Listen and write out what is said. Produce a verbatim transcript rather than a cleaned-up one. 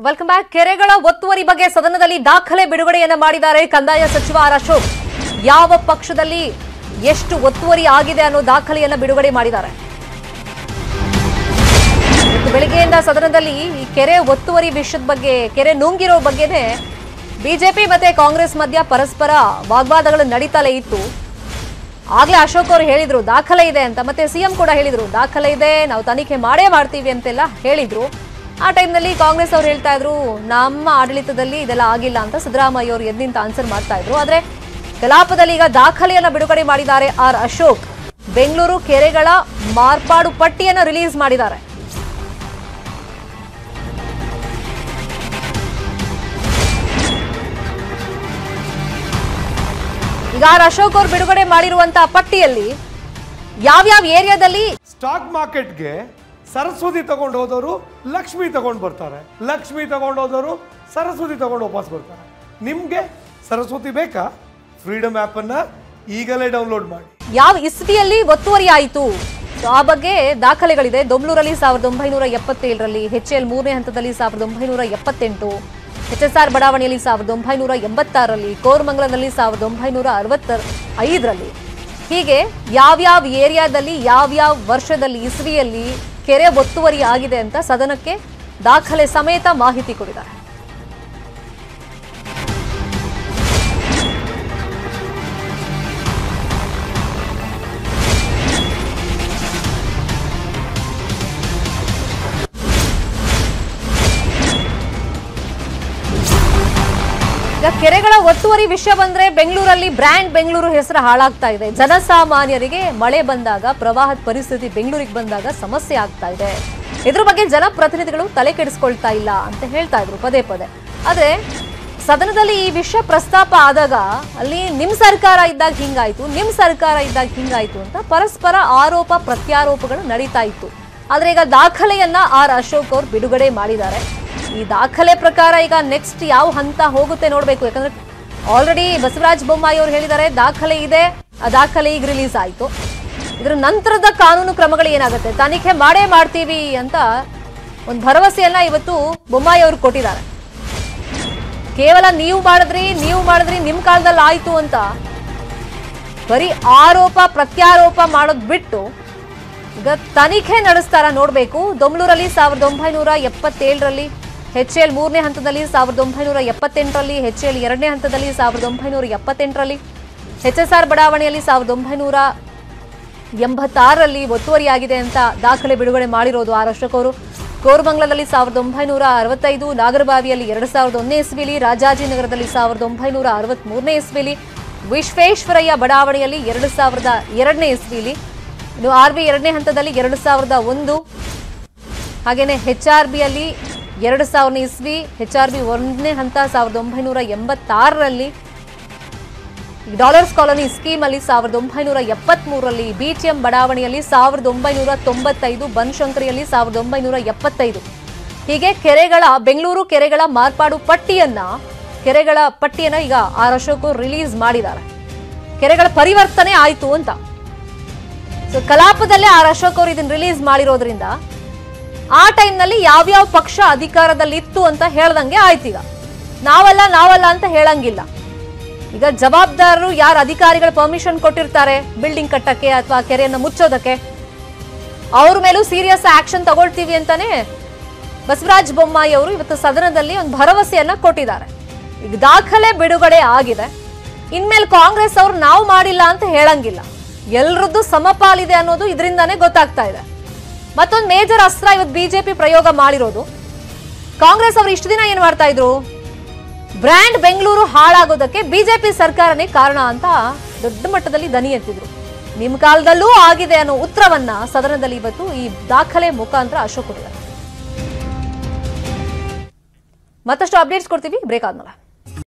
Welcome back. ಕೆರೆಗಳ ಒತ್ತುವರಿ ಬಗ್ಗೆ ಸದನದಲ್ಲಿ ದಾಖಲೆ ಬಿಡುಗಡೆಯನ್ನ ಮಾಡಿದ್ದಾರೆ ಕಂದಾಯ ಸಚಿವ ಆರ್ ಅಶೋಕ್. ಯಾವ ಪಕ್ಷದಲ್ಲಿ ಎಷ್ಟು ಒತ್ತುವರಿ ಆಗಿದೆ ಅನ್ನೋ ದಾಖಲೆಯನ್ನ ಬಿಡುಗಡೆ ಮಾಡಿದ್ದಾರೆ. ಬೆಳಗ್ಗೆಯಿಂದ ಸದನದಲ್ಲಿ ಈ ಕೆರೆ ಒತ್ತುವರಿ ವಿಷಯದ ಬಗ್ಗೆ, ಕೆರೆ ನುಂಗಿರೋ ಬಗ್ಗೆನೇ ಬಿಜೆಪಿ ಮತ್ತೆ ಕಾಂಗ್ರೆಸ್ ಮಧ್ಯ ಪರಸ್ಪರ ವಾಗ್ವಾದಗಳು ನಡೀತಲೇ ಇತ್ತು. ಆಗ್ಲೇ ಅಶೋಕ್ ಅವರು ಹೇಳಿದ್ರು ದಾಖಲೆ ಇದೆ ಅಂತ, ಮತ್ತೆ ಸಿಎಂ ಕೂಡ ಹೇಳಿದ್ರು ದಾಖಲೆ ಇದೆ, ನಾವು ತನಿಖೆ ಮಾಡೇ ಮಾಡ್ತೀವಿ ಅಂತೆಲ್ಲ ಹೇಳಿದ್ರು. ಆ ಟೈಮ್ನಲ್ಲಿ ಕಾಂಗ್ರೆಸ್ ಅವರು ಹೇಳ್ತಾ ಇದ್ರು ನಮ್ಮ ಆಡಳಿತದಲ್ಲಿ ಇದೆಲ್ಲ ಆಗಿಲ್ಲ ಅಂತ. ಸಿದ್ದರಾಮಯ್ಯ ಅವರು ಎದ್ದಿಂತ ಆನ್ಸರ್ ಮಾಡ್ತಾ ಇದ್ರು. ಆದ್ರೆ ಕಲಾಪದಲ್ಲಿ ಈಗ ದಾಖಲೆಯನ್ನ ಬಿಡುಗಡೆ ಮಾಡಿದ್ದಾರೆ ಆರ್ ಅಶೋಕ್. ಬೆಂಗಳೂರು ಕೆರೆಗಳ ಮಾರ್ಪಾಡು ಪಟ್ಟಿಯನ್ನ ರಿಲೀಸ್ ಮಾಡಿದ್ದಾರೆ. ಈಗ ಆರ್ ಅಶೋಕ್ ಅವರು ಬಿಡುಗಡೆ ಮಾಡಿರುವಂತಹ ಪಟ್ಟಿಯಲ್ಲಿ ಯಾವ್ಯಾವ ಏರಿಯಾದಲ್ಲಿ ಸ್ಟಾಕ್ ಮಾರ್ಕೆಟ್ಗೆ ಸರಸ್ವತಿ ತಗೊಂಡು ಹೋದವರು ಲಕ್ಷ್ಮಿ ತಗೊಂಡು ಬರ್ತಾರೆ, ಲಕ್ಷ್ಮಿ ತಗೊಂಡು ಹೋದವರು ಸರಸ್ವತಿ ತಗೊಂಡು ವಾಪಸ್ ಬರ್ತಾರೆ. ನಿಮ್ಗೆ ಸರಸ್ವತಿ ಬೇಕಾ? ಫ್ರೀಡಮ್ ಆಪ್ ಅನ್ನ ಈಗಲೇ ಡೌನ್ಲೋಡ್ ಮಾಡಿ. ಯಾವ ಇಸ್ವಿಯಲ್ಲಿ ಒತ್ತುವರಿ ಆಯಿತು ಆ ಬಗ್ಗೆ ದಾಖಲೆಗಳಿದೆ. ದೊಮ್ಲೂರಲ್ಲಿ ಸಾವಿರದ ಒಂಬೈನೂರ ಎಪ್ಪತ್ತೇಳರಲ್ಲಿ, ಎಚ್ ಎಲ್ ಮೂರನೇ ಹಂತದಲ್ಲಿ ಸಾವಿರದ ಒಂಬೈನೂರ ಎಪ್ಪತ್ತೆಂಟು, ಎಚ್ ಎಸ್ ಆರ್ ಬಡಾವಣೆಯಲ್ಲಿ ಸಾವಿರದ ಒಂಬೈನೂರ ಎಂಬತ್ತಾರರಲ್ಲಿ, ಕೋರಮಂಗಲದಲ್ಲಿ ಸಾವಿರದ ಒಂಬೈನೂರ ಅರವತ್ತ ಐದರಲ್ಲಿ, ಹೀಗೆ ಯಾವ್ಯಾವ ಏರಿಯಾದಲ್ಲಿ ಯಾವ್ಯಾವ ವರ್ಷದಲ್ಲಿ ಇಸ್ವಿಯಲ್ಲಿ ಕೆರೆ ಒತ್ತುವರಿ ಆಗಿದೆ ಅಂತ ಸದನಕ್ಕೆ ದಾಖಲೆ ಸಮೇತ ಮಾಹಿತಿ ಕೊಟ್ಟಿದ್ದಾರೆ. ಕೆರೆಗಳ ಒತ್ತುವರಿ ವಿಷಯ ಬಂದ್ರೆ ಬೆಂಗಳೂರಲ್ಲಿ ಬ್ರ್ಯಾಂಡ್ ಬೆಂಗಳೂರು ಹೆಸರು ಹಾಳಾಗ್ತಾ ಇದೆ. ಜನಸಾಮಾನ್ಯರಿಗೆ ಮಳೆ ಬಂದಾಗ, ಪ್ರವಾಹದ ಪರಿಸ್ಥಿತಿ ಬೆಂಗಳೂರಿಗೆ ಬಂದಾಗ ಸಮಸ್ಯೆ ಆಗ್ತಾ ಇದೆ. ಇದ್ರ ಬಗ್ಗೆ ಜನಪ್ರತಿನಿಧಿಗಳು ತಲೆ ಕೆಡಿಸ್ಕೊಳ್ತಾ ಇಲ್ಲ ಅಂತ ಹೇಳ್ತಾ ಇದ್ರು ಪದೇ ಪದೇ. ಆದ್ರೆ ಸದನದಲ್ಲಿ ಈ ವಿಷಯ ಪ್ರಸ್ತಾಪ ಆದಾಗ ಅಲ್ಲಿ ನಿಮ್ ಸರ್ಕಾರ ಇದ್ದಾಗ ಹಿಂಗಾಯ್ತು, ನಿಮ್ ಸರ್ಕಾರ ಇದ್ದಾಗ ಹಿಂಗಾಯ್ತು ಅಂತ ಪರಸ್ಪರ ಆರೋಪ ಪ್ರತ್ಯಾರೋಪಗಳು ನಡೀತಾ ಇತ್ತು. ಆದ್ರೆ ಈಗ ದಾಖಲೆಯನ್ನ ಆರ್ ಅಶೋಕ್ ಅವರು ಬಿಡುಗಡೆ ಮಾಡಿದ್ದಾರೆ. ಈ ದಾಖಲೆ ಪ್ರಕಾರ ಈಗ ನೆಕ್ಸ್ಟ್ ಯಾವ ಹಂತ ಹೋಗುತ್ತೆ ನೋಡ್ಬೇಕು. ಯಾಕಂದ್ರೆ ಆಲ್ರೆಡಿ ಬಸವರಾಜ ಬೊಮ್ಮಾಯಿ ಅವರು ಹೇಳಿದ್ದಾರೆ ದಾಖಲೆ ಇದೆ, ಆ ದಾಖಲೆ ಈಗ ರಿಲೀಸ್ ಆಯ್ತು. ಇದ್ರ ನಂತರದ ಕಾನೂನು ಕ್ರಮಗಳು ಏನಾಗುತ್ತೆ, ತನಿಖೆ ಮಾಡೇ ಮಾಡ್ತೀವಿ ಅಂತ ಒಂದು ಭರವಸೆಯನ್ನ ಇವತ್ತು ಬೊಮ್ಮಾಯಿ ಅವರು ಕೊಟ್ಟಿದ್ದಾರೆ. ಕೇವಲ ನೀವು ಮಾಡಿದ್ರಿ ನೀವು ಮಾಡಿದ್ರಿ ನಿಮ್ ಕಾಲದಲ್ಲಿ ಆಯ್ತು ಅಂತ ಬರೀ ಆರೋಪ ಪ್ರತ್ಯಾರೋಪ ಮಾಡೋದ್ ಬಿಟ್ಟು ಈಗ ತನಿಖೆ ನಡೆಸ್ತಾರ ನೋಡ್ಬೇಕು. ದೊಮ್ಲೂರಲ್ಲಿ ಸಾವಿರದ ಒಂಬೈನೂರ ಎಪ್ಪತ್ತೇಳರಲ್ಲಿ, ಎಚ್ ಎಲ್ ಮೂರನೇ ಹಂತದಲ್ಲಿ ಸಾವಿರದ ಒಂಬೈನೂರ ಎಪ್ಪತ್ತೆಂಟರಲ್ಲಿ, ಎಚ್ ಎಲ್ ಎರಡನೇ ಹಂತದಲ್ಲಿ ಸಾವಿರದ ಒಂಬೈನೂರ ಎಪ್ಪತ್ತೆಂಟರಲ್ಲಿ, ಎಚ್ ಎಸ್ ಆರ್ ಬಡಾವಣೆಯಲ್ಲಿ ಸಾವಿರದ ಒಂಬೈನೂರ ಎಂಬತ್ತಾರರಲ್ಲಿ ಒತ್ತುವರಿಯಾಗಿದೆ ಅಂತ ದಾಖಲೆ ಬಿಡುಗಡೆ ಮಾಡಿರೋದು ಆರ್ ಅಶೋಕ್ ಅವರು. ಕೋರಮಂಗಲದಲ್ಲಿ ಸಾವಿರದ ಒಂಬೈನೂರ ಅರವತ್ತೈದು, ನಾಗರಬಾವಿಯಲ್ಲಿ ಎರಡು ಸಾವಿರದ ಒಂದನೇ ಇಸ್ವಿಲಿ, ರಾಜಾಜಿನಗರದಲ್ಲಿ ಸಾವಿರದ ಒಂಬೈನೂರ ಅರವತ್ತ್ ಮೂರನೇ ಇಸ್ವಿಲಿ, ವಿಶ್ವೇಶ್ವರಯ್ಯ ಬಡಾವಣೆಯಲ್ಲಿ ಎರಡು ಸಾವಿರದ ಎರಡನೇ ಇಸ್ವಿಲಿ, ಇನ್ನು ಆರ್ ಬಿ ಎರಡನೇ ಹಂತದಲ್ಲಿ ಎರಡು ಸಾವಿರದ ಒಂದು, ಹಾಗೇನೆ ಹೆಚ್ ಆರ್ ಬಿಯಲ್ಲಿ ಎರಡು ಸಾವಿರನೇ ಇಸ್ವಿ, ಹೆಚ್ ಆರ್ ಬಿ ಒಂದನೇ ಹಂತ ಸಾವಿರದ ಒಂಬೈನೂರ ಎಂಬತ್ತಾರರಲ್ಲಿ, ಡಾಲರ್ಸ್ ಕಾಲೋನಿ ಸ್ಕೀಮ್ ಅಲ್ಲಿ ಸಾವಿರದ ಒಂಬೈನೂರ ಎಪ್ಪತ್ತ್ ಮೂರರಲ್ಲಿ, ಬಿಟಿಎಂ ಬಡಾವಣೆಯಲ್ಲಿ ಸಾವಿರದ ಒಂಬೈನೂರ ತೊಂಬತ್ತೈದು, ಬನಶಂಕರಿಯಲ್ಲಿ ಸಾವಿರದ ಒಂಬೈನೂರ ಎಪ್ಪತ್ತೈದು. ಹೀಗೆ ಕೆರೆಗಳ ಬೆಂಗಳೂರು ಕೆರೆಗಳ ಮಾರ್ಪಾಡು ಪಟ್ಟಿಯನ್ನ ಕೆರೆಗಳ ಪಟ್ಟಿಯನ್ನ ಈಗ ಆರ್ ಅಶೋಕ್ ರಿಲೀಸ್ ಮಾಡಿದ್ದಾರೆ. ಕೆರೆಗಳ ಪರಿವರ್ತನೆ ಆಯ್ತು ಅಂತ. ಸೊ ಕಲಾಪದಲ್ಲೇ ಆರ್ ಅಶೋಕ್ ಅವರು ಇದನ್ನ ರಿಲೀಸ್ ಮಾಡಿರೋದ್ರಿಂದ ಆ ಟೈಮ್ನಲ್ಲಿ ಯಾವ್ಯಾವ ಪಕ್ಷ ಅಧಿಕಾರದಲ್ಲಿ ಇತ್ತು ಅಂತ ಹೇಳ್ದಂಗೆ ಆಯ್ತು. ಈಗ ನಾವಲ್ಲ ನಾವಲ್ಲ ಅಂತ ಹೇಳಂಗಿಲ್ಲ. ಈಗ ಜವಾಬ್ದಾರರು ಯಾರು ಅಧಿಕಾರಿಗಳ ಪರ್ಮಿಷನ್ ಕೊಟ್ಟಿರ್ತಾರೆ ಬಿಲ್ಡಿಂಗ್ ಕಟ್ಟಕ್ಕೆ ಅಥವಾ ಕೆರೆಯನ್ನು ಮುಚ್ಚೋದಕ್ಕೆ, ಅವ್ರ ಮೇಲೂ ಸೀರಿಯಸ್ ಆಕ್ಷನ್ ತಗೊಳ್ತೀವಿ ಅಂತಾನೆ ಬಸವರಾಜ ಬೊಮ್ಮಾಯಿ ಅವರು ಇವತ್ತು ಸದನದಲ್ಲಿ ಒಂದು ಭರವಸೆಯನ್ನ ಕೊಟ್ಟಿದ್ದಾರೆ. ಈಗ ದಾಖಲೆ ಬಿಡುಗಡೆ ಆಗಿದೆ. ಇನ್ಮೇಲೆ ಕಾಂಗ್ರೆಸ್ ಅವರು ನಾವು ಮಾಡಿಲ್ಲ ಅಂತ ಹೇಳಂಗಿಲ್ಲ. ಎಲ್ರದ್ದು ಸಮಪಾಲಿದೆ ಅನ್ನೋದು ಇದರಿಂದಾನೇ ಗೊತ್ತಾಗ್ತಾ ಇದೆ. ಮತ್ತೊಂದು ಮೇಜರ್ ಅಸ್ತ್ರ ಇವತ್ತು ಬಿಜೆಪಿ ಪ್ರಯೋಗ ಮಾಡಿರೋದು. ಕಾಂಗ್ರೆಸ್ ಅವರು ಇಷ್ಟು ದಿನ ಏನ್ ಮಾಡ್ತಾ ಇದ್ರು, ಬ್ರ್ಯಾಂಡ್ ಬೆಂಗಳೂರು ಹಾಳಾಗೋದಕ್ಕೆ ಬಿಜೆಪಿ ಸರ್ಕಾರನೇ ಕಾರಣ ಅಂತ ದೊಡ್ಡ ಮಟ್ಟದಲ್ಲಿ ದನಿ ಎತ್ತಿದ್ರು. ನಿಮ್ ಕಾಲದಲ್ಲೂ ಆಗಿದೆ ಅನ್ನೋ ಉತ್ತರವನ್ನ ಸದನದಲ್ಲಿ ಇವತ್ತು ಈ ದಾಖಲೆ ಮುಖಾಂತರ ಅಶೋಕ್ ಕೊಟ್ಟಿದ್ದಾರೆ. ಮತ್ತಷ್ಟು ಅಪ್ಡೇಟ್ಸ್ ಕೊಡ್ತೀವಿ ಬ್ರೇಕ್ ಆದ್ಮೇಲೆ.